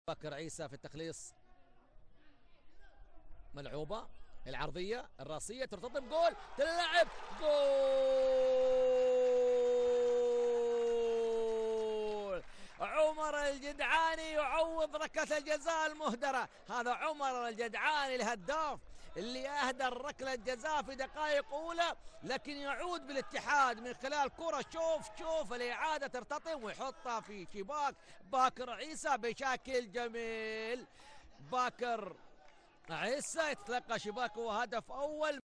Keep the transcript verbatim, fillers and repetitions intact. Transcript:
باكر عيسى في التخليص، ملعوبة العرضية الراسية ترتطم، جول تلعب، جول عمر الجدعاني يعوض ركلة الجزاء المهدرة. هذا عمر الجدعاني الهداف اللي أهدى ركلة جزاء في دقائق أولى، لكن يعود بالاتحاد من خلال كرة. شوف شوف الإعادة ترتطم ويحطها في شباك باكر عيسى بشكل جميل. باكر عيسى يتلقى شباكه وهدف أول.